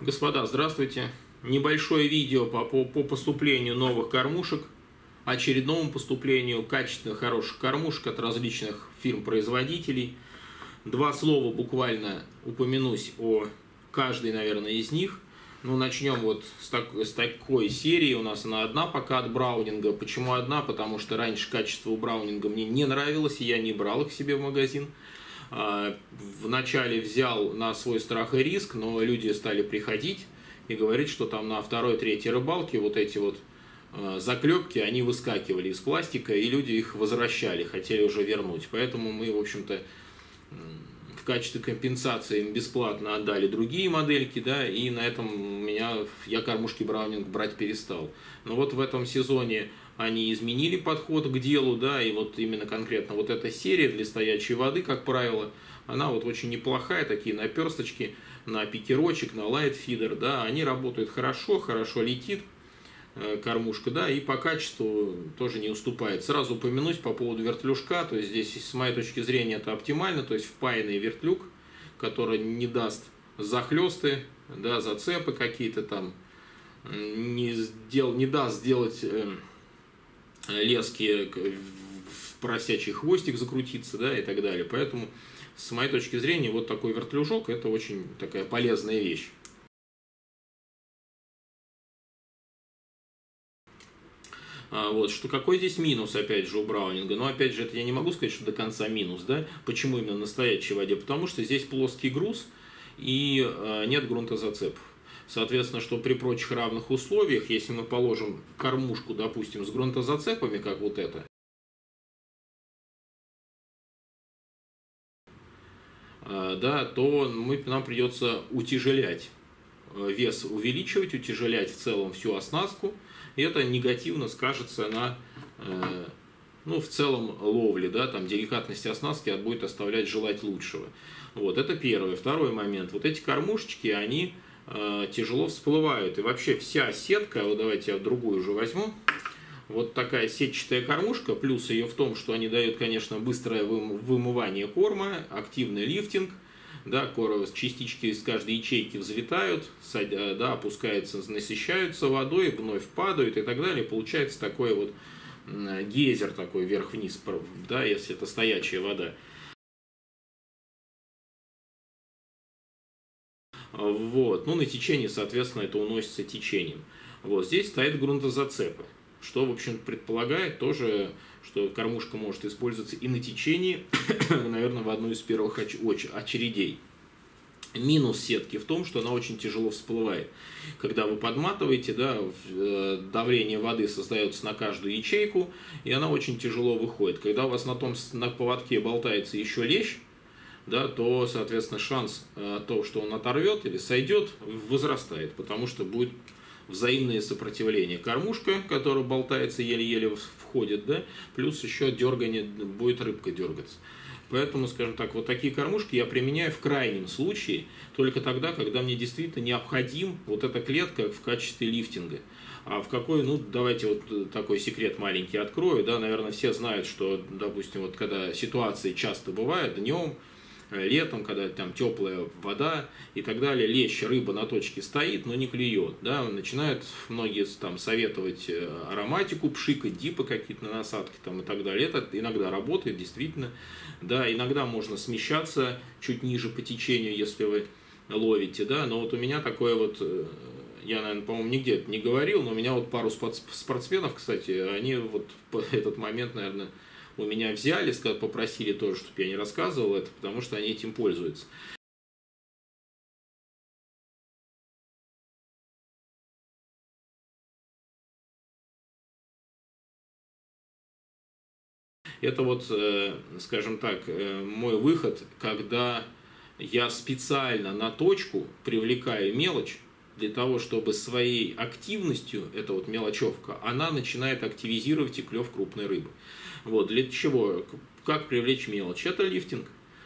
Господа, здравствуйте! Небольшое видео по поступлению новых кормушек, очередному поступлению качественных, хороших кормушек от различных фирм-производителей. Два слова буквально упомянусь о каждой, наверное, из них. Ну, начнем вот с такой серии. У нас она одна пока от Браунинга. Почему одна? Потому что раньше качество у Браунинга мне не нравилось, и я не брал их себе в магазин. Вначале взял на свой страх и риск, но люди стали приходить и говорить, что там на второй-третьей рыбалке вот эти вот заклепки, они выскакивали из пластика, и люди их возвращали, хотели уже вернуть. Поэтому мы, в общем-то, в качестве компенсации им бесплатно отдали другие модельки, да, и на этом я кормушки Браунинг брать перестал. Но вот в этом сезоне они изменили подход к делу, да, и вот именно конкретно вот эта серия для стоячей воды, как правило, она вот очень неплохая, такие наперсточки на пикерочек, на лайтфидер, да, они работают хорошо, хорошо летит кормушка, да, и по качеству тоже не уступает. Сразу упомянусь по поводу вертлюжка, то есть здесь, с моей точки зрения, это оптимально, то есть впаянный вертлюг, который не даст захлесты, да, зацепы какие-то там, не даст сделать лески в поросячий хвостик закрутиться, да, и так далее. Поэтому, с моей точки зрения, вот такой вертлюжок – это очень такая полезная вещь. Вот, что какой здесь минус, опять же, у Браунинга? Но, опять же, это я не могу сказать, что до конца минус, да? Почему именно на стоячей воде? Потому что здесь плоский груз и нет грунтозацепов. Соответственно, что при прочих равных условиях, если мы положим кормушку, допустим, с грунтозацепами, как вот это, да, то нам придется утяжелять, вес увеличивать, утяжелять в целом всю оснастку. И это негативно скажется на, ну, в целом ловле, да, там деликатность оснастки будет оставлять желать лучшего. Вот, это первое. Второй момент. Вот эти кормушечки, они тяжело всплывают. И вообще вся сетка, вот давайте я другую уже возьму, вот такая сетчатая кормушка, плюс ее в том, что они дают, конечно, быстрое вымывание корма, активный лифтинг, да, частички из каждой ячейки взлетают, да, опускаются, насыщаются водой, вновь падают и так далее. Получается такой вот гейзер такой вверх-вниз, да, если это стоячая вода. Вот. Ну, на течении, соответственно, это уносится течением. Вот. Здесь стоят грунтозацепы, что, в общем, предполагает тоже, что кормушка может использоваться и на течении, наверное, в одну из первых очередей. Минус сетки в том, что она очень тяжело всплывает. Когда вы подматываете, да, давление воды создается на каждую ячейку, и она очень тяжело выходит. Когда у вас на поводке болтается еще лещ, да, то, соответственно, шанс того, что он оторвет или сойдет, возрастает, потому что будет взаимное сопротивление. Кормушка, которая болтается, еле-еле входит, да, плюс еще дергание, будет рыбка дергаться. Поэтому, скажем так, вот такие кормушки я применяю в крайнем случае только тогда, когда мне действительно необходим вот эта клетка в качестве лифтинга. А в какой, ну, давайте вот такой секрет маленький открою, да, наверное, все знают, что, допустим, вот когда ситуации часто бывают днем, летом, когда там теплая вода и так далее, лещ, рыба на точке стоит, но не клюет, да, начинают многие там советовать ароматику, пшикать, дипы какие-то на насадки там и так далее. Это иногда работает, действительно, да, иногда можно смещаться чуть ниже по течению, если вы ловите, да, но вот у меня такое вот, я, наверное, по-моему, нигде это не говорил, но у меня вот пару спортсменов, кстати, они вот в этот момент, наверное, у меня взяли, попросили тоже, чтобы я не рассказывал это, потому что они этим пользуются. Это вот, скажем так, мой выход, когда я специально на точку привлекаю мелочь, для того, чтобы своей активностью, эта вот мелочевка, она начинает активизировать и клев крупной рыбы. Вот, для чего? Как привлечь мелочь? Это лифтинг.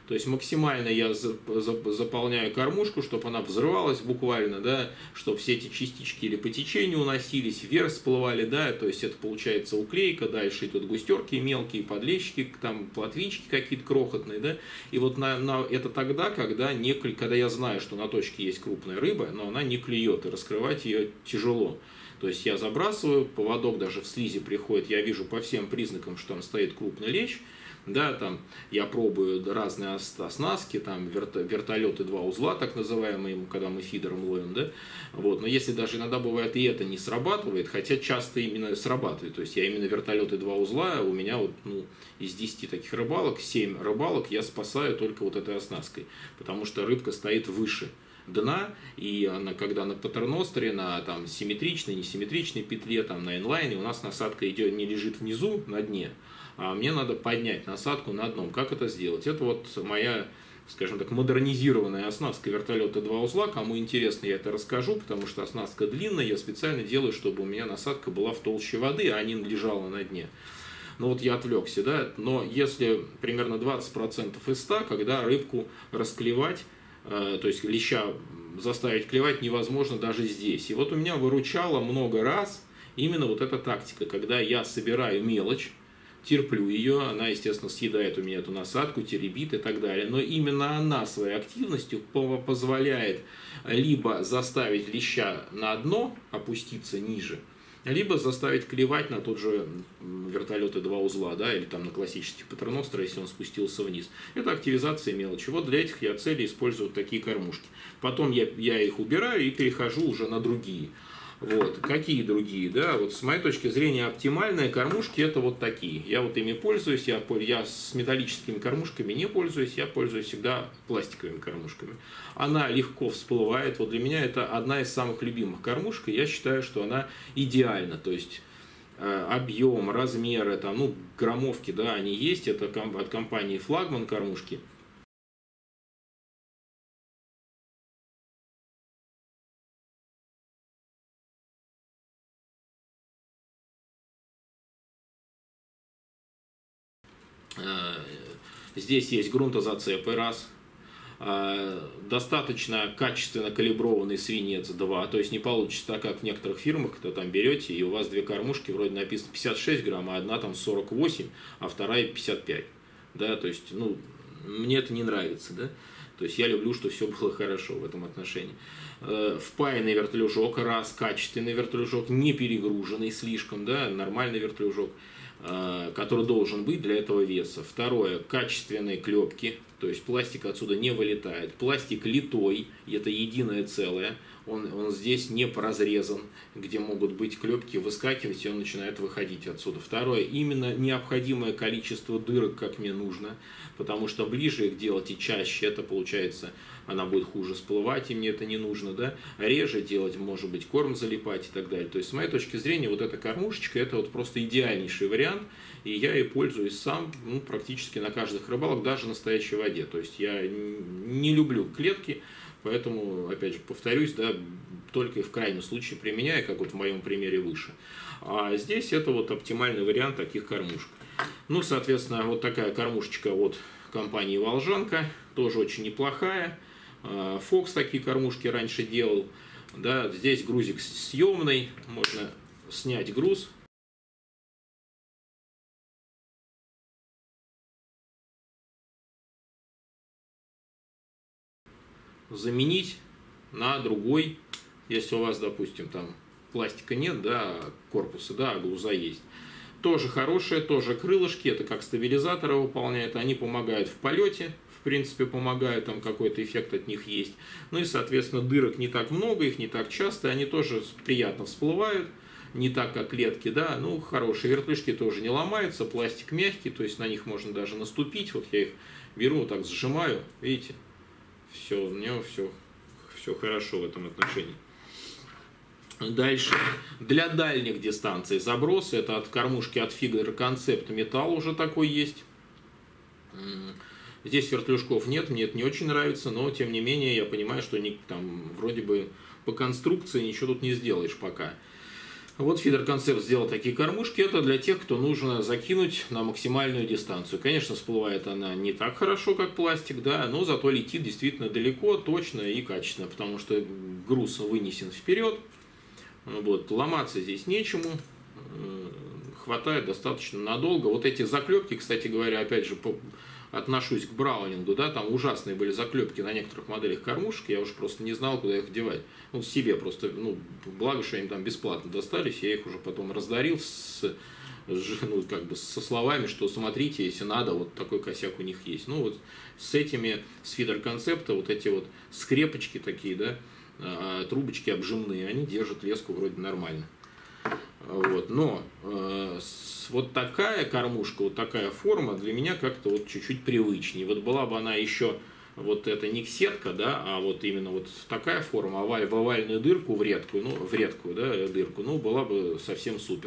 То есть максимально я заполняю кормушку, чтобы она взрывалась буквально, да, чтобы все эти частички или по течению уносились, вверх всплывали, да, то есть это получается уклейка, дальше идут густерки мелкие, подлещики, там плотвички какие-то крохотные, да, и вот это тогда, когда я знаю, что на точке есть крупная рыба, но она не клюет, и раскрывать ее тяжело. То есть я забрасываю, поводок даже в слизи приходит, я вижу по всем признакам, что там стоит крупный лещ. Да, там я пробую разные оснастки, там вертолеты 2 узла, так называемые, когда мы фидером ловим, да, вот, но если даже иногда бывает и это не срабатывает, хотя часто именно срабатывает, то есть я именно вертолеты 2 узла, у меня вот, из 10 таких рыбалок, 7 рыбалок я спасаю только вот этой оснасткой, потому что рыбка стоит выше дна, и она, когда на патерностере, на там симметричной, несимметричной петле, там на инлайне, у нас насадка идет, не лежит внизу на дне, а мне надо поднять насадку на дном. Как это сделать? Это вот моя, скажем так, модернизированная оснастка вертолета 2 узла. Кому интересно, я это расскажу, потому что оснастка длинная, я специально делаю, чтобы у меня насадка была в толще воды, а не лежала на дне. Ну вот я отвлекся, да, но если примерно 20% из 100, когда рыбку расклевать, то есть леща заставить клевать невозможно даже здесь. И вот у меня выручало много раз именно вот эта тактика, когда я собираю мелочь, терплю ее, она, естественно, съедает у меня эту насадку, теребит и так далее. Но именно она своей активностью позволяет либо заставить леща на дно опуститься ниже, либо заставить клевать на тот же вертолеты 2 узла, да, или там на классический патерностер, если он спустился вниз. Это активизация мелочи. Вот для этих я целей использую вот такие кормушки. Потом я их убираю и перехожу уже на другие. Вот. Какие другие? Да? Вот с моей точки зрения оптимальные кормушки это вот такие. Я вот ими пользуюсь, я с металлическими кормушками не пользуюсь, я пользуюсь всегда пластиковыми кормушками. Она легко всплывает. Вот для меня это одна из самых любимых кормушек, и я считаю, что она идеальна. То есть объем, размеры, там, граммовки, да, они есть. Это от компании Флагман кормушки. Здесь есть грунтозацепы, раз. Достаточно качественно калиброванный свинец, 2. То есть не получится так, как в некоторых фирмах, кто там берете, и у вас 2 кормушки, вроде написано 56 грамм, а одна там 48, а вторая 55. Да, то есть, мне это не нравится, да. То есть я люблю, чтобы все было хорошо в этом отношении. Впаянный вертлюжок, раз, качественный вертлюжок, не перегруженный слишком, да, нормальный вертлюжок, который должен быть для этого веса. Второе, качественные клепки, то есть пластик отсюда не вылетает. Пластик литой, это единое целое, он здесь не разрезан, где могут быть клепки, выскакивать, и он начинает выходить отсюда. Второе, именно необходимое количество дырок, как мне нужно, потому что ближе их делать и чаще, это получается, она будет хуже всплывать, и мне это не нужно, да. Реже делать, может быть, корм залипать и так далее. То есть, с моей точки зрения, вот эта кормушечка, это вот просто идеальнейший вариант, и я ей пользуюсь сам, практически на каждых рыбалок, даже в настоящей воде. То есть, я не люблю клетки, поэтому, опять же, повторюсь, да, только в крайнем случае применяю, как вот в моем примере выше. А здесь это вот оптимальный вариант таких кормушек. Соответственно, вот такая кормушечка от компании Волжанка, тоже очень неплохая. Фокс такие кормушки раньше делал. Да, здесь грузик съемный, можно снять груз. Заменить на другой, если у вас, допустим, там пластика нет, да, корпуса, да, а груза есть. Тоже хорошие, тоже крылышки, это как стабилизаторы выполняют, они помогают в полете, в принципе, помогают, там какой-то эффект от них есть. И, соответственно, дырок не так много, их не так часто, они тоже приятно всплывают, не так, как клетки, да, хорошие вертлюжки тоже не ломаются, пластик мягкий, то есть на них можно даже наступить, вот я их беру, вот так сжимаю, видите, все, у него все хорошо в этом отношении. Дальше, для дальних дистанций забросы, это от кормушки от Figure Concept металл уже такой есть. Здесь вертлюжков нет, мне это не очень нравится, но тем не менее я понимаю, что там вроде бы по конструкции ничего тут не сделаешь пока. Вот Feeder Concept сделал такие кормушки. Это для тех, кто нужно закинуть на максимальную дистанцию. Конечно, всплывает она не так хорошо, как пластик, да, но зато летит действительно далеко, точно и качественно, потому что груз вынесен вперед. Вот, ломаться здесь нечему. Хватает достаточно надолго. Вот эти заклепки, кстати говоря, опять же, отношусь к Браунингу, да, там ужасные были заклепки на некоторых моделях кормушек, я уже просто не знал, куда их девать. Ну, себе просто, ну, благо, что они там бесплатно достались, я их уже потом раздарил ну, как бы со словами, что смотрите, если надо, вот такой косяк у них есть. Ну, вот с этими, с Feeder Concept, вот эти вот скрепочки такие, да, трубочки обжимные, они держат леску вроде нормально. Вот, но вот такая кормушка, вот такая форма для меня как-то вот чуть-чуть привычнее. Вот была бы она еще, вот это не сетка, да, а вот именно вот такая форма, в овальную дырку, в редкую, да, дырку, ну, была бы совсем супер.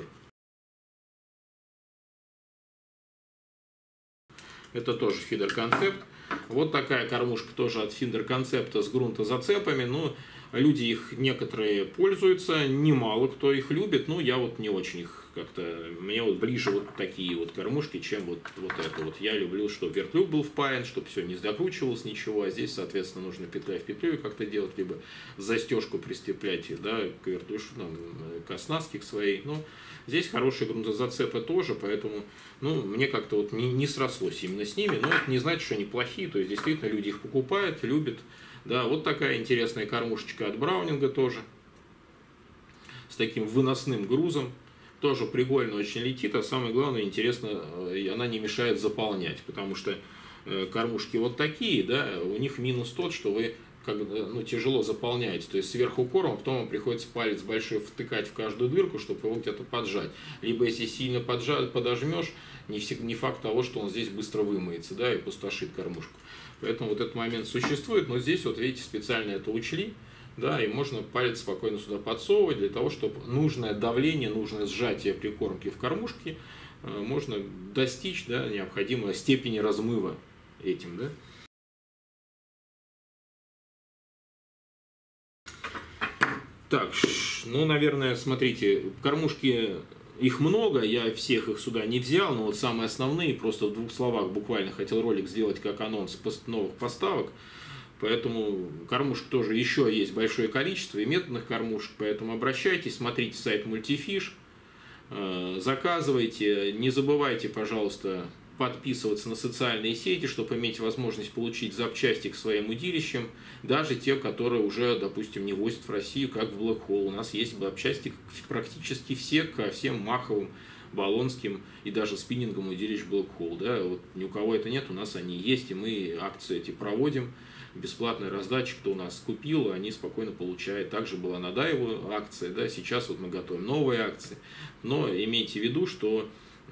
Это тоже Feeder Concept. Вот такая кормушка тоже от Feeder Concept с грунтозацепами. Ну, люди их некоторые пользуются, немало кто их любит, но я вот не очень их как-то, мне вот ближе вот такие вот кормушки, чем вот это вот. Я люблю, чтобы вертлюг был впаян, чтобы все не закручивалось ничего, а здесь, соответственно, нужно петля в петлю как-то делать, либо застежку пристеплять, да, к вертлюжу, там, к оснастке к своей. Но здесь хорошие грунтозацепы тоже, поэтому, ну, мне как-то вот не срослось именно с ними, но это не значит, что они плохие, то есть действительно люди их покупают, любят. Да, вот такая интересная кормушечка от Браунинга тоже, с таким выносным грузом. Тоже прикольно очень летит, а самое главное, интересно, она не мешает заполнять, потому что кормушки вот такие, да, у них минус тот, что вы ну, тяжело заполняете, то есть сверху корм, а потом вам приходится палец большой втыкать в каждую дырку, чтобы его где-то поджать. Либо если сильно подожмешь, не факт того, что он здесь быстро вымоется, да, и пустошит кормушку. Поэтому вот этот момент существует, но здесь вот видите, специально это учли. Да, и можно палец спокойно сюда подсовывать для того, чтобы нужное давление, нужное сжатие прикормки в кормушке можно достичь, да, необходимой степени размыва этим, да. Так, ну, наверное, смотрите, кормушки, их много, я всех их сюда не взял, но вот самые основные, просто в двух словах буквально хотел ролик сделать как анонс новых поставок. Поэтому кормушек тоже еще есть большое количество и методных кормушек, поэтому обращайтесь, смотрите сайт Multifish, заказывайте, не забывайте, пожалуйста, подписываться на социальные сети, чтобы иметь возможность получить запчасти к своим удилищам, даже те, которые уже, допустим, не возят в Россию, как в Black Hole. У нас есть запчасти практически все ко всем маховым, болонским и даже спиннингом удилищ Black Hole. Да? Вот ни у кого это нет, у нас они есть, и мы акции эти проводим. Бесплатная раздача, кто у нас купил, они спокойно получают. Также была на Дайву акция, да, сейчас вот мы готовим новые акции. Но имейте в виду, что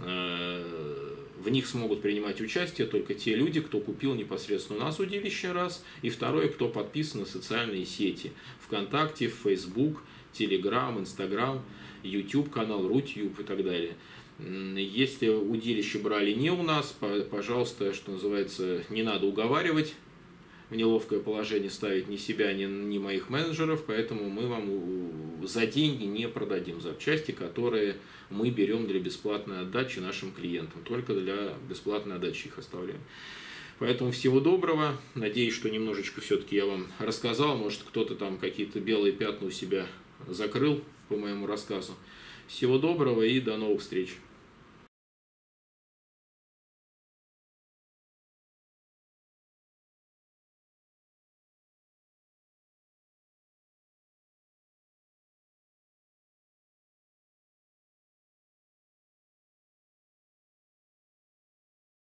в них смогут принимать участие только те люди, кто купил непосредственно у нас удилище, раз, и второе, кто подписан на социальные сети. ВКонтакте, Facebook, Telegram, Instagram, YouTube канал, Рутюб и так далее. Если удилище брали не у нас, пожалуйста, что называется, не надо уговаривать, в неловкое положение ставить ни себя, ни моих менеджеров, поэтому мы вам за деньги не продадим запчасти, которые мы берем для бесплатной отдачи нашим клиентам, только для бесплатной отдачи их оставляем. Поэтому всего доброго, надеюсь, что немножечко все-таки я вам рассказал, может кто-то там какие-то белые пятна у себя закрыл по моему рассказу. Всего доброго и до новых встреч!